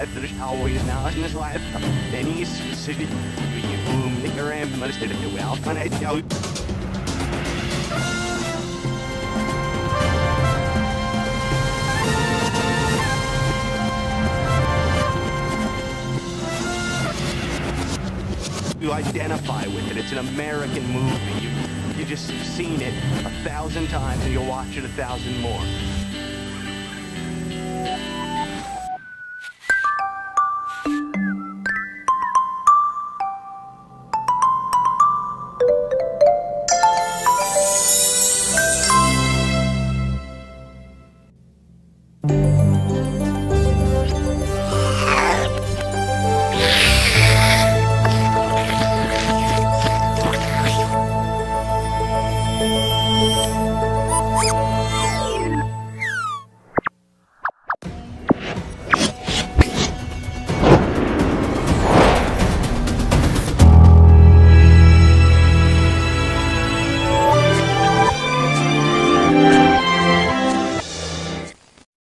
there's always now in this life. Any specific you boom, nigger, and most of it well, when I tell you. You identify with it. It's an American movie. You just have seen it 1,000 times and you'll watch it 1,000 more.